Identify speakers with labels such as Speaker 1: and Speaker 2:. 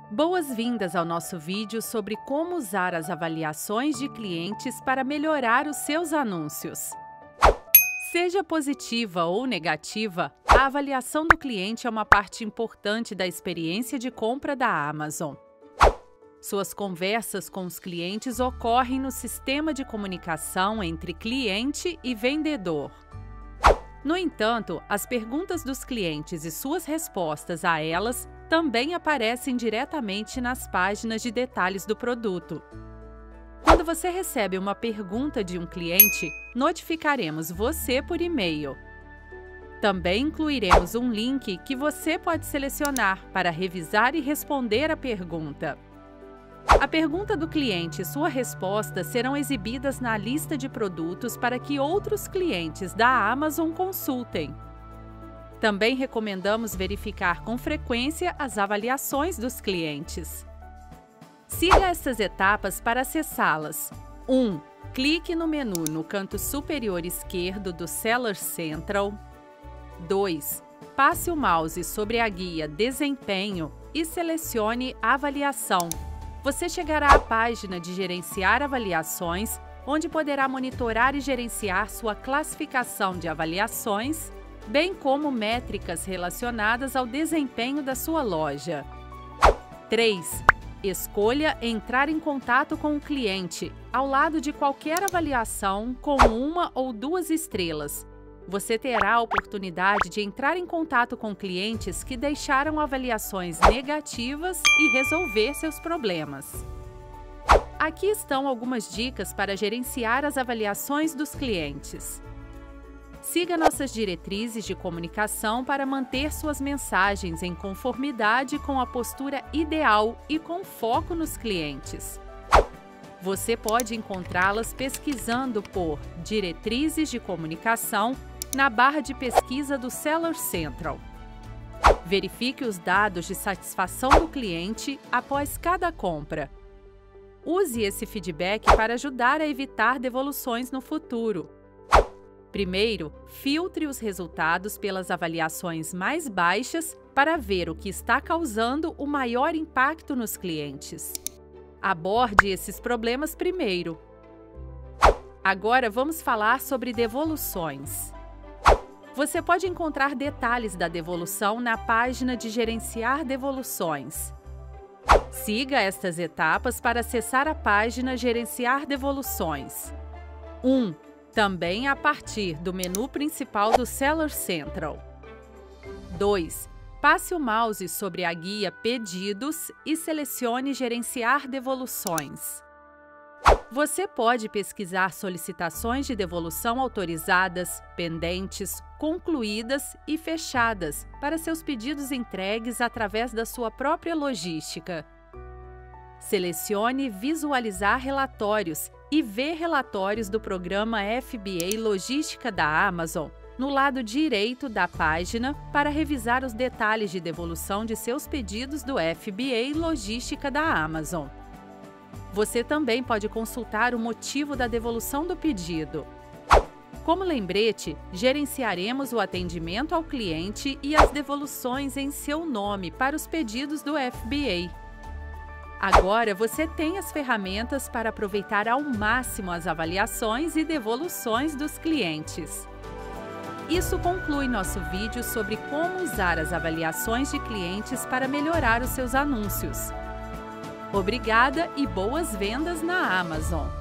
Speaker 1: Boas-vindas ao nosso vídeo sobre como usar as avaliações de clientes para melhorar os seus anúncios. Seja positiva ou negativa, a avaliação do cliente é uma parte importante da experiência de compra da Amazon. Suas conversas com os clientes ocorrem no sistema de comunicação entre cliente e vendedor. No entanto, as perguntas dos clientes e suas respostas a elas também aparecem diretamente nas páginas de detalhes do produto. Quando você recebe uma pergunta de um cliente, notificaremos você por e-mail. Também incluiremos um link que você pode selecionar para revisar e responder a pergunta. A pergunta do cliente e sua resposta serão exibidas na lista de produtos para que outros clientes da Amazon consultem. Também recomendamos verificar com frequência as avaliações dos clientes. Siga estas etapas para acessá-las. 1. Clique no menu no canto superior esquerdo do Seller Central. 2. Passe o mouse sobre a guia Desempenho e selecione Avaliação. Você chegará à página de Gerenciar avaliações, onde poderá monitorar e gerenciar sua classificação de avaliações, bem como métricas relacionadas ao desempenho da sua loja. 3. Escolha entrar em contato com o cliente, ao lado de qualquer avaliação com 1 ou 2 estrelas. Você terá a oportunidade de entrar em contato com clientes que deixaram avaliações negativas e resolver seus problemas. Aqui estão algumas dicas para gerenciar as avaliações dos clientes. Siga nossas diretrizes de comunicação para manter suas mensagens em conformidade com a postura ideal e com foco nos clientes. Você pode encontrá-las pesquisando por Diretrizes de Comunicação na barra de pesquisa do Seller Central. Verifique os dados de satisfação do cliente após cada compra. Use esse feedback para ajudar a evitar devoluções no futuro. Primeiro, filtre os resultados pelas avaliações mais baixas para ver o que está causando o maior impacto nos clientes. Aborde esses problemas primeiro. Agora vamos falar sobre devoluções. Você pode encontrar detalhes da devolução na página de Gerenciar devoluções. Siga estas etapas para acessar a página Gerenciar devoluções. 1. Também a partir do menu principal do Seller Central. 2. Passe o mouse sobre a guia Pedidos e selecione Gerenciar devoluções. Você pode pesquisar solicitações de devolução autorizadas, pendentes, concluídas e fechadas para seus pedidos entregues através da sua própria logística. Selecione Visualizar relatórios e ver relatórios do programa FBA Logística da Amazon no lado direito da página para revisar os detalhes de devolução de seus pedidos do FBA Logística da Amazon. Você também pode consultar o motivo da devolução do pedido. Como lembrete, gerenciaremos o atendimento ao cliente e as devoluções em seu nome para os pedidos do FBA. Agora você tem as ferramentas para aproveitar ao máximo as avaliações e devoluções dos clientes. Isso conclui nosso vídeo sobre como usar as avaliações de clientes para melhorar os seus anúncios. Obrigada e boas vendas na Amazon!